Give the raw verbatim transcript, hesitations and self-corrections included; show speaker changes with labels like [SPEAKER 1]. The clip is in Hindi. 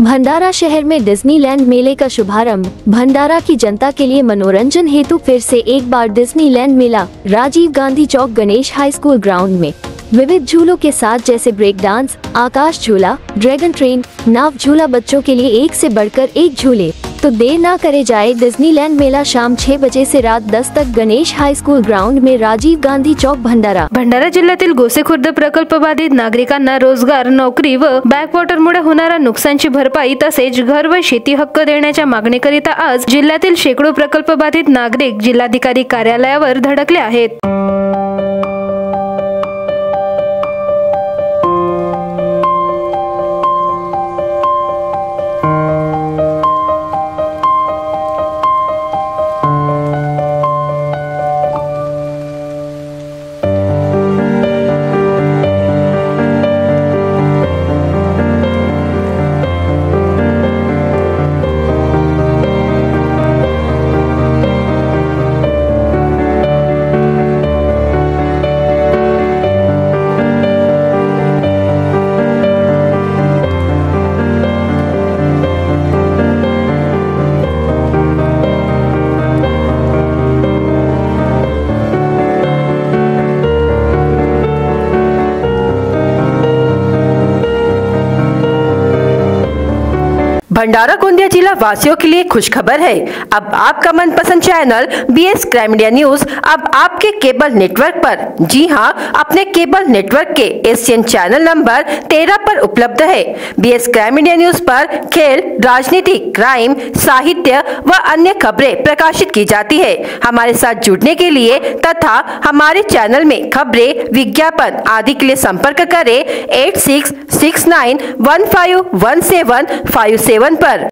[SPEAKER 1] भंडारा शहर में डिज्नीलैंड मेले का शुभारंभ। भंडारा की जनता के लिए मनोरंजन हेतु फिर से एक बार डिज्नीलैंड मेला Rajiv Gandhi Chowk Ganesh high school ground में विविध झूलों के साथ जैसे ब्रेक डांस, आकाश झूला, ड्रैगन ट्रेन, नाव झूला, बच्चों के लिए एक से बढ़कर एक झूले। तो देर ना करे जाए, डिज्नीलैंड मेला शाम छह बजे से रात दस तक गणेश हाई स्कूल ग्राउंड में राजीव गांधी चौक भंडारा।
[SPEAKER 2] भंडारा जिल्ह्यातील गोसेखुर्द प्रकल्प बाधित नागरिकांना रोजगार, नोकरी व बॅकवॉटरमुळे होणाऱ्या नुकसानाची भरपाई तसेच घर व शेती हक्क देण्याच्या मागणीकरिता आज जिल्ह्यातील शेकडो प्रकल्प बाधित नागरिक जिल्हाधिकारी कार्यालयावर धडकले आहेत।
[SPEAKER 3] भंडारा गोंदिया जिला वासियों के लिए खुशखबर है। अब आपका मनपसंद channel B S crime India news अब आपके केबल नेटवर्क पर, जी हां, अपने केबल नेटवर्क के एशियन चैनल नंबर तेरह पर उपलब्ध है। B S crime India news पर खेल, राजनीति, क्राइम, साहित्य व अन्य खबरें प्रकाशित की जाती है। हमारे साथ जुड़ने के लिए तथा हमारे चैनल में खबरें, विज्ञापन आदि के लिए संपर्क करें eight six six nine one five one seven five seven पर।